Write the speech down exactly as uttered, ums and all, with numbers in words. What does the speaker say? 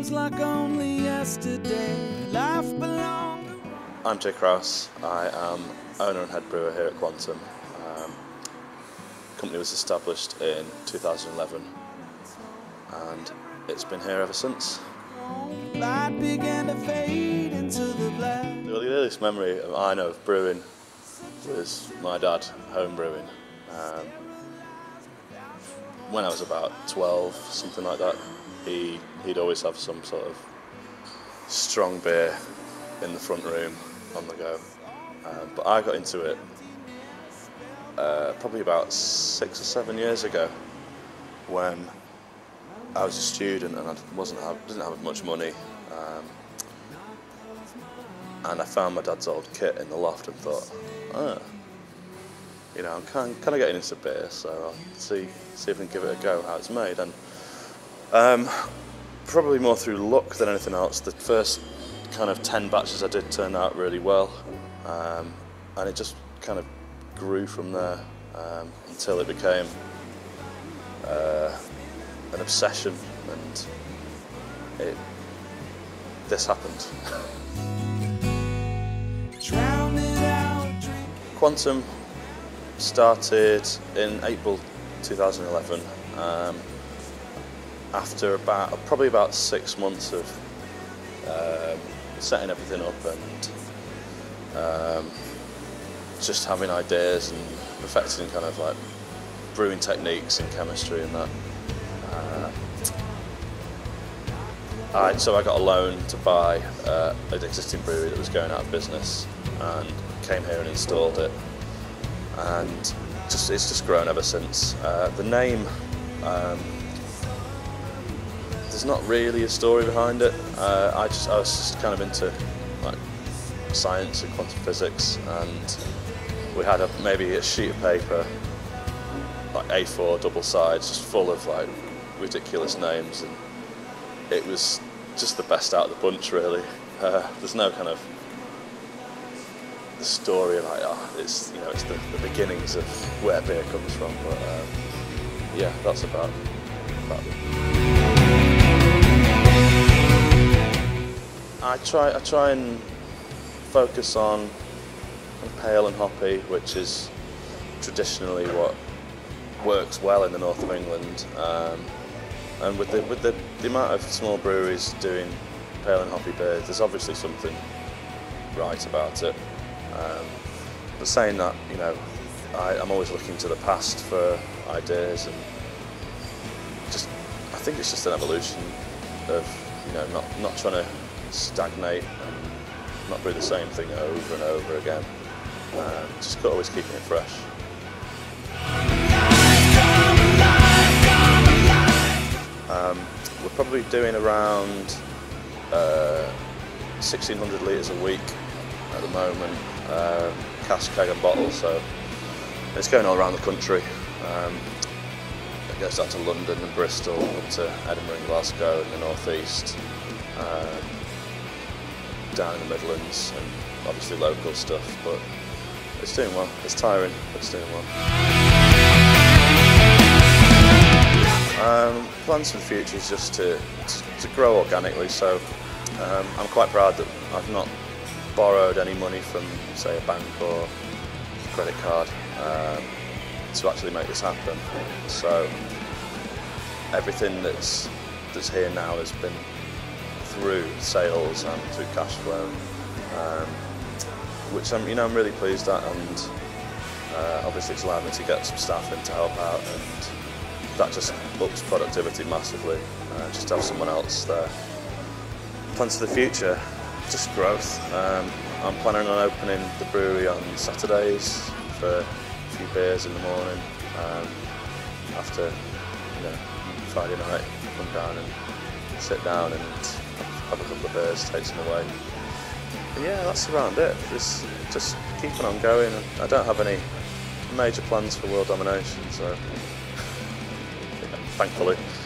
feels like only yesterday. Life belonged. I'm Jay Krause. I am owner and head brewer here at Quantum. Um, the company was established in two thousand eleven and it's been here ever since. Light began to fade into the black. The earliest memory I know of brewing was my dad home brewing. Um, when I was about twelve, something like that, he, he'd always have some sort of strong beer in the front room on the go. Um, but I got into it uh, probably about six or seven years ago when I was a student and I wasn't have, didn't have much money. Um, and I found my dad's old kit in the loft and thought, oh, you know, I'm kind of, kind of getting into beer, so I'll see see if I can give it a go how it's made. And um, probably more through luck than anything else, the first kind of ten batches I did turned out really well, um, and it just kind of grew from there um, until it became uh, an obsession, and it this happened. Quantum started in April two thousand eleven, um, after about probably about six months of um, setting everything up and um, just having ideas and perfecting kind of like brewing techniques and chemistry and that. Uh, I, so I got a loan to buy uh, an existing brewery that was going out of business, and came here and installed it, and just it's just grown ever since. Uh, the name, um, there's not really a story behind it. Uh, I just I was just kind of into like science and quantum physics, and we had a, maybe a sheet of paper, like A four double sides, just full of like ridiculous names, and it was just the best out of the bunch, really. Uh, there's no kind of the story like, oh, it's, you know, it's the, the beginnings of where beer comes from, but um, yeah, that's about, about it. I try, I try and focus on pale and hoppy, which is traditionally what works well in the north of England. Um, and with the with the, the amount of small breweries doing pale and hoppy beer, there's obviously something right about it. Um, but saying that, you know, I, I'm always looking to the past for ideas, and just I think it's just an evolution of, you know, not not trying to stagnate and not brew the same thing over and over again. Um, just always keeping it fresh. Um, we're probably doing around uh, sixteen hundred litres a week at the moment, uh, cask, keg and bottle, so it's going all around the country. Um, it goes out to London and Bristol, up to Edinburgh and Glasgow in the north east, um, down in the Midlands, and obviously local stuff, but it's doing well. It's tiring, but it's doing well. Um, plans for the future is just to, to, to grow organically, so um, I'm quite proud that I've not borrowed any money from, say, a bank or credit card um, to actually make this happen. So everything that's that's here now has been through sales and through cash flow, um, which I'm, you know, I'm really pleased at, and uh, obviously it's allowed me to get some staff in to help out, and that just ups productivity massively, uh, just to have someone else there. Plans for the future, just growth. Um, I'm planning on opening the brewery on Saturdays for a few beers in the morning, um, after, you know, Friday night, come down and sit down and have a couple of beers, take some away. But yeah, that's around it. Just, just keeping on going. I don't have any major plans for world domination, so thankfully.